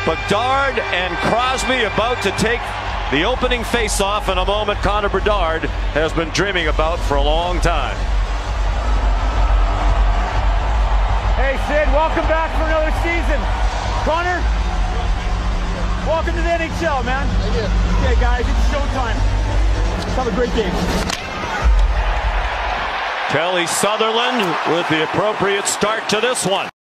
Bedard and Crosby about to take the opening face-off in a moment Connor Bedard has been dreaming about for a long time. Hey Sid, welcome back for another season. Connor, welcome to the NHL, man. Thank you. Okay guys, it's showtime. Let's have a great game. Kelly Sutherland with the appropriate start to this one.